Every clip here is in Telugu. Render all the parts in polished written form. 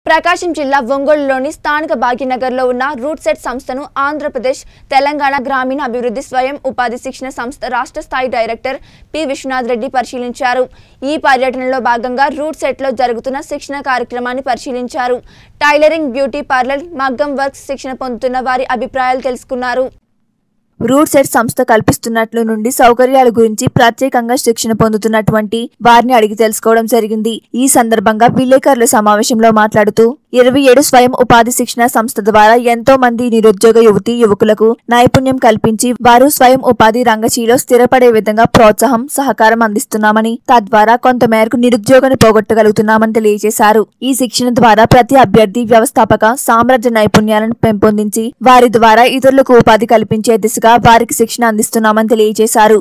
ప్రకాశం జిల్లా ఒంగోలులోని స్థానిక భాగ్యనగర్లో ఉన్న రూట్ సెట్ సంస్థను ఆంధ్రప్రదేశ్ తెలంగాణ గ్రామీణ అభివృద్ధి స్వయం ఉపాధి శిక్షణ సంస్థ రాష్ట్ర స్థాయి డైరెక్టర్ పి విశ్వనాథ్ రెడ్డి పరిశీలించారు. ఈ పర్యటనలో భాగంగా రూట్ సెట్లో జరుగుతున్న శిక్షణ కార్యక్రమాన్ని పరిశీలించారు. టైలరింగ్, బ్యూటీ పార్లర్, మగ్గం వర్క్స్ శిక్షణ పొందుతున్న వారి అభిప్రాయాలు తెలుసుకున్నారు. రూట్ సెట్ సంస్థ కల్పిస్తున్నట్లు నుండి సౌకర్యాల గురించి ప్రత్యేకంగా శిక్షణ పొందుతున్నటువంటి వారిని అడిగి తెలుసుకోవడం జరిగింది. ఈ సందర్భంగా విలేకరుల సమావేశంలో మాట్లాడుతూ 27 స్వయం ఉపాధి శిక్షణ సంస్థ ద్వారా ఎంతో మంది నిరుద్యోగ యువతీ యువకులకు నైపుణ్యం కల్పించి వారు స్వయం ఉపాధి రంగశీలో స్థిరపడే విధంగా ప్రోత్సాహం, సహకారం అందిస్తున్నామని, తద్వారా కొంతమేరకు నిరుద్యోగాన్ని పోగొట్టగలుగుతున్నామని తెలియజేశారు. ఈ శిక్షణ ద్వారా ప్రతి అభ్యర్థి వ్యవస్థాపక సామ్రాజ్య నైపుణ్యాలను పెంపొందించి వారి ద్వారా ఇతరులకు ఉపాధి కల్పించే దిశగా వారికి శిక్షణ అందిస్తున్నామని తెలియజేశారు.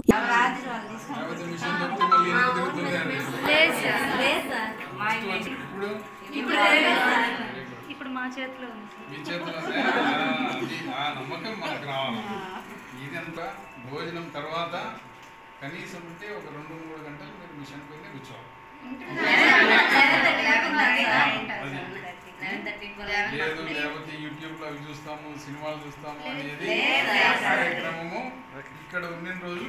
ఇప్పుడు మా చేతిలో ఉంది. మీ చేతిలో ఆ నమ్మకం మనకు రావాలి. ఇదంతా భోజనం తర్వాత కనీసం ఉంటే ఒక 2-3 గంటలు మీరు మిషన్ పైన కూర్చోవాలి. లేదు లేకపోతే యూట్యూబ్లో అవి చూస్తాము, సినిమాలు చూస్తాము అనేది కార్యక్రమము ఇక్కడ ఉన్న రోజులు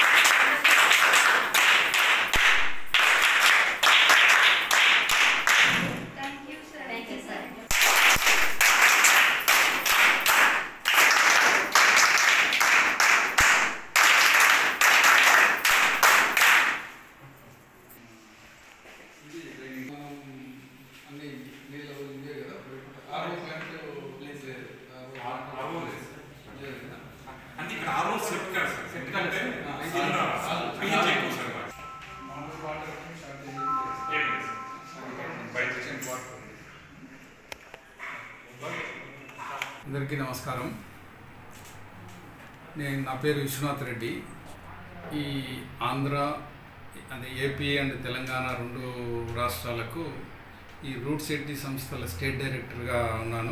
అందరికీ నమస్కారం. నా పేరు విశ్వనాథ్ రెడ్డి. ఈ ఆంధ్ర అంటే ఏపీ అండ్ తెలంగాణ 2 రాష్ట్రాలకు ఈ రూట్ సెట్ సంస్థల స్టేట్ డైరెక్టర్గా ఉన్నాను.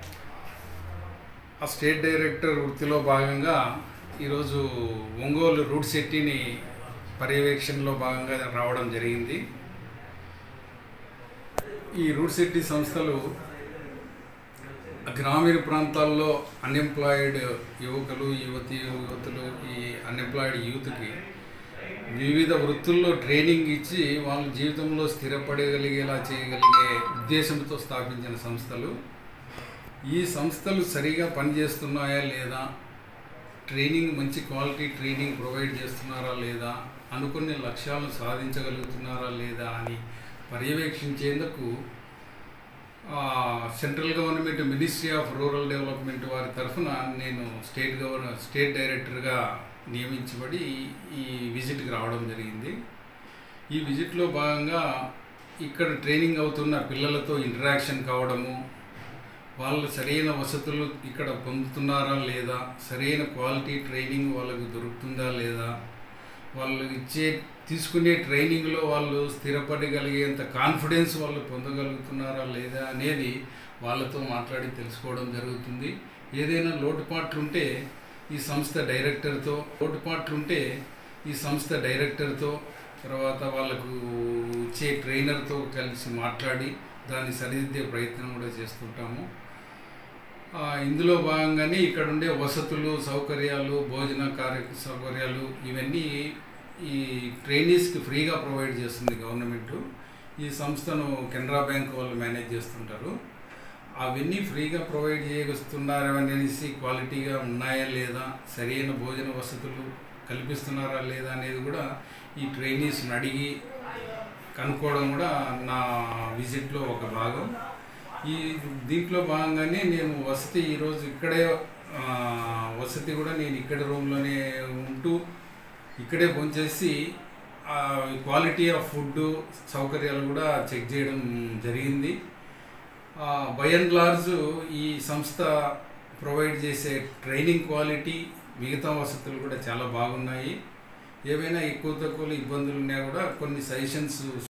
ఆ స్టేట్ డైరెక్టర్ వృత్తిలో భాగంగా ఈరోజు ఒంగోలు రూట్ సెట్టిని పర్యవేక్షణలో భాగంగా రావడం జరిగింది. ఈ రూట్ సెట్టి సంస్థలు గ్రామీణ ప్రాంతాల్లో అన్ఎంప్లాయిడ్ యువకులు, యువతులు, ఈ అన్ఎంప్లాయిడ్ యూత్కి వివిధ వృత్తుల్లో ట్రైనింగ్ ఇచ్చి వాళ్ళ జీవితంలో స్థిరపడగలిగేలా చేయగలిగే ఉద్దేశంతో స్థాపించిన సంస్థలు. ఈ సంస్థలు సరిగా పనిచేస్తున్నాయా లేదా, ట్రైనింగ్ మంచి క్వాలిటీ ట్రైనింగ్ ప్రొవైడ్ చేస్తున్నారా లేదా, అనుకునే లక్ష్యాలను సాధించగలుగుతున్నారా లేదా అని పర్యవేక్షించేందుకు central government ministry of rural development వారి తరఫున నేను స్టేట్ డైరెక్టర్గా నియమించబడి ఈ విజిట్కి రావడం జరిగింది. ఈ విజిట్లో భాగంగా ఇక్కడ ట్రైనింగ్ అవుతున్న పిల్లలతో ఇంటరాక్షన్ కావడము, వాళ్ళు సరైన వసతులు ఇక్కడ పొందుతున్నారా లేదా, సరైన క్వాలిటీ ట్రైనింగ్ వాళ్ళకు దొరుకుతుందా లేదా, వాళ్ళు తీసుకునే ట్రైనింగ్లో వాళ్ళు స్థిరపడగలిగేంత కాన్ఫిడెన్స్ వాళ్ళు పొందగలుగుతున్నారా లేదా అనేది వాళ్ళతో మాట్లాడి తెలుసుకోవడం జరుగుతుంది. ఏదైనా లోటుపాట్లుంటే ఈ సంస్థ డైరెక్టర్తో తర్వాత వాళ్ళకు ఇచ్చే ట్రైనర్తో కలిసి మాట్లాడి దాన్ని సరిదిద్దే ప్రయత్నం కూడా చేస్తుంటాము. ఇందులో భాగంగానే ఇక్కడ ఉండే వసతులు, సౌకర్యాలు, భోజన సౌకర్యాలు ఇవన్నీ ఈ ట్రైనీస్కి ఫ్రీగా ప్రొవైడ్ చేస్తుంది గవర్నమెంట్. ఈ సంస్థను కెనరా బ్యాంక్ వాళ్ళు మేనేజ్ చేస్తుంటారు. అవన్నీ ఫ్రీగా ప్రొవైడ్ చేస్తున్నారు అనేసి క్వాలిటీగా ఉన్నాయా లేదా, సరైన భోజన వసతులు కల్పిస్తున్నారా లేదా అనేది కూడా ఈ ట్రైనీస్ని అడిగి కనుక్కోవడం కూడా నా విజిట్లో ఒక భాగం. దీంట్లో భాగంగానే నేను వసతి ఈరోజు ఇక్కడే వసతి కూడా నేను ఇక్కడ రూమ్లోనే ఉంటూ ఇక్కడే భోంచేసి క్వాలిటీ ఆఫ్ ఫుడ్ సౌకర్యాలు కూడా చెక్ చేయడం జరిగింది. బై అండ్ లార్జ్ ఈ సంస్థ ప్రొవైడ్ చేసే ట్రైనింగ్ క్వాలిటీ, మిగతా వసతులు కూడా చాలా బాగున్నాయి. ఏవైనా ఎక్కువ తక్కువ ఇబ్బందులు ఉన్నా కూడా కొన్ని సజెషన్స్